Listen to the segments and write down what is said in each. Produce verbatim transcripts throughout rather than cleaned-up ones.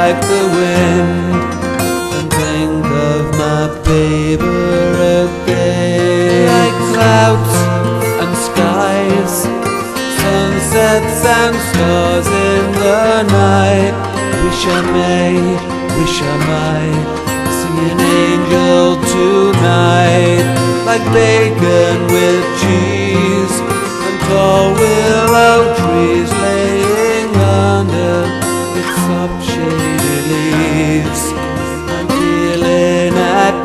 like the wind, and think of my baby again. Like clouds and skies, sunsets and stars in the night. Wish I may, wish I might see an angel tonight. Like bacon with cheese and tall willow trees laying under its soft shady leaves. I'm feeling at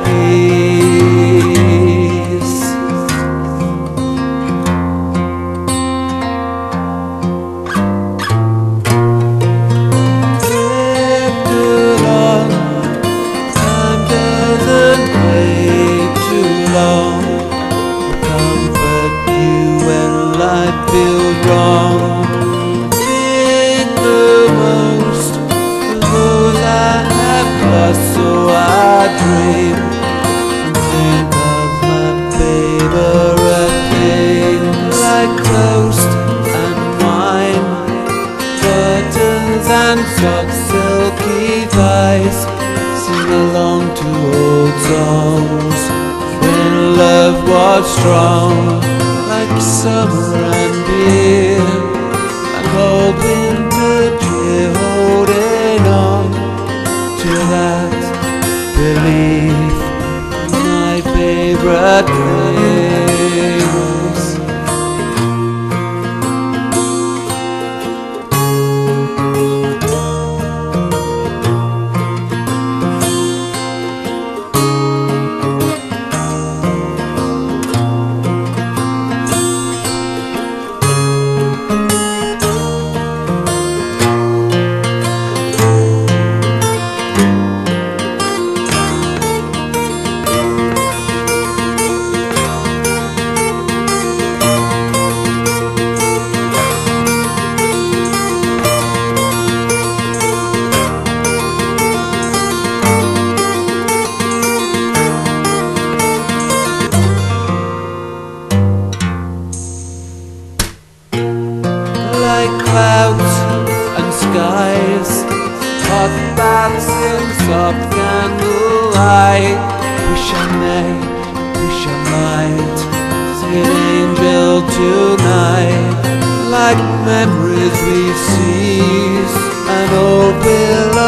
peace. Drift along, time doesn't wait too long to comfort you when life feels wrong. Make the most of those I have lost, so I dream and think of my baby again. Like toast and wine, curtains and soft silky ties, sing along to old songs when love was strong. Like summer and beer and cold winter cheer, holding on to that belief, my favorite things. Like clouds and skies, hot baths in soft candlelight. Wish I may, wish I might see an angel tonight. Like memories we seize, an old bill